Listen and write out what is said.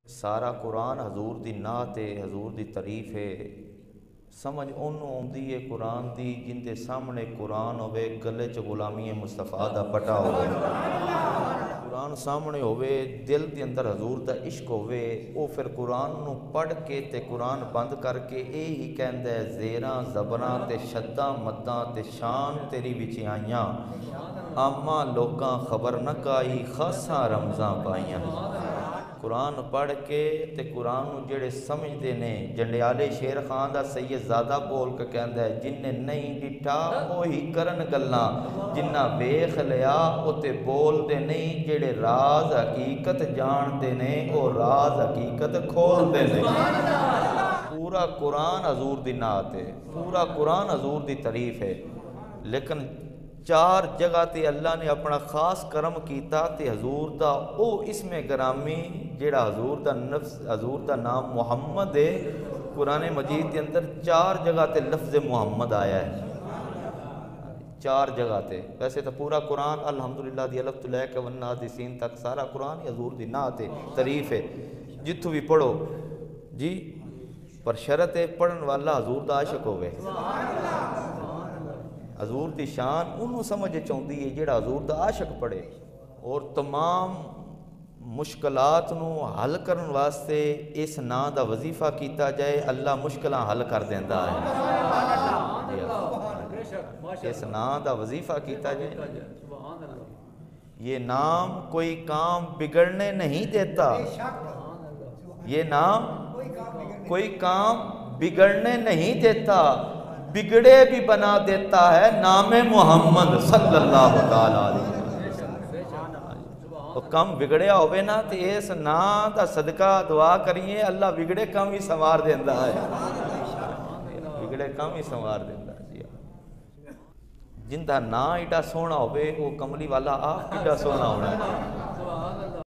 سارا قرآن حضور دی نعت ہے، حضور دی تعریف ہے۔ سمجھ انہوں آندی ہے قرآن دی جن دے سامنے قرآن ہوئے، گلے چ غلامی مصطفیٰ دا پٹا ہوئے، قرآن سامنے ہوئے، دل دے اندر حضور دا عشق ہوئے، او پھر قرآن نو پڑھ کے تے قرآن بند کر کے اے ہی کہندہ ہے زیراں زبراں تے شداں مداں تے شان تیری وچ آئیاں، آما لوکاں خبر نہ کائی خاصاں رمضاں پائیاں۔ قرآن پڑھ کے تے قرآن نو جڑے سمجھ دے نے، جنڈیالے شیر خان دا سید زادہ بول کے کہندہ ہے جن نے نہیں ڈٹھا وہی کرن گلاں، جنہ ویخ لیا او تے بول دے نہیں، جڑے راز حقیقت جان دے نے او راز حقیقت کھول دے نے۔ پورا قرآن حضور دی نعت ہے، پورا قرآن حضور دی تعریف ہے، لیکن چار جگہ تے اللہ نے اپنا خاص کرم کیتا تے حضور دا او اسم گرامی جیڑا حضور دا نام محمد ہے، قرآن مجید کے اندر چار جگہ تے لفظ محمد آیا ہے، چار جگہ تے۔ ویسے تو پورا قرآن الحمدللہ دی الف تو لے کے والناس دی سین تک سارا قرآن حضور دی نعت ہے، تعریف ہے، جتھوں بھی پڑھو جی، پر شرط ہے پڑھن والا حضور دا عاشق ہوئے۔ حضور دی شان انہوں سمجھ چاہتی ہے جڑا حضور دا عاشق پڑھے، اور تمام مشکلات نو حل کرن واسطے اس نا دا وظیفہ کیتا جائے، اللہ مشکلہ حل کر دیندہ ہے۔ اس نا دا وظیفہ کیتا جائے، یہ نام کوئی کام بگڑنے نہیں دیتا، یہ نام کوئی کام بگڑنے نہیں دیتا، بگڑے بھی بنا دیتا ہے نام محمد صلی اللہ علیہ وسلم۔ وہ کم بگڑیا ہوئے نا تو اس نا دا صدقہ دعا کریے، اللہ بگڑے کم ہی سنوار دیندہ ہے، بگڑے کم ہی سنوار دیندہ ہے۔ جن دا نا ایڈا سونا ہوئے وہ کملی والا آپ ایڈا سونا ہونا ہے۔